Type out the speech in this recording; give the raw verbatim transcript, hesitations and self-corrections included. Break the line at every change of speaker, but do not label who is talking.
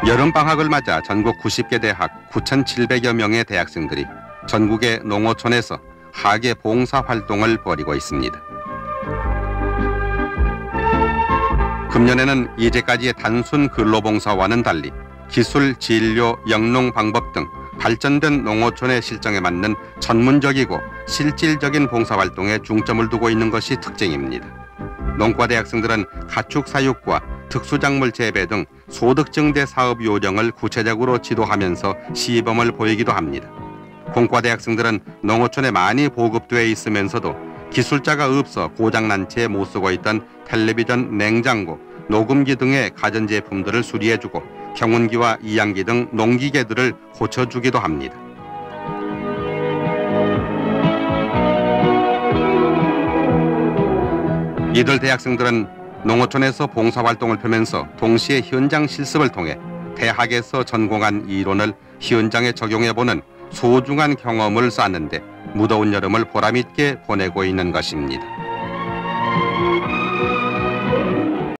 여름방학을 맞아 전국 구십 개 대학 구천칠백여 명의 대학생들이 전국의 농어촌에서 학예 봉사 활동을 벌이고 있습니다. 금년에는 이제까지의 단순 근로봉사와는 달리 기술, 진료, 영농 방법 등 발전된 농어촌의 실정에 맞는 전문적이고 실질적인 봉사활동에 중점을 두고 있는 것이 특징입니다. 농과 대학생들은 가축 사육과 특수작물 재배 등 소득증대 사업 요령을 구체적으로 지도하면서 시범을 보이기도 합니다. 공과 대학생들은 농어촌에 많이 보급되어 있으면서도 기술자가 없어 고장난 채 못 쓰고 있던 텔레비전, 냉장고, 녹음기 등의 가전제품들을 수리해주고 경운기와 이양기 등 농기계들을 고쳐주기도 합니다. 이들 대학생들은 농어촌에서 봉사활동을 펴면서 동시에 현장 실습을 통해 대학에서 전공한 이론을 현장에 적용해보는 소중한 경험을 쌓는데 무더운 여름을 보람있게 보내고 있는 것입니다.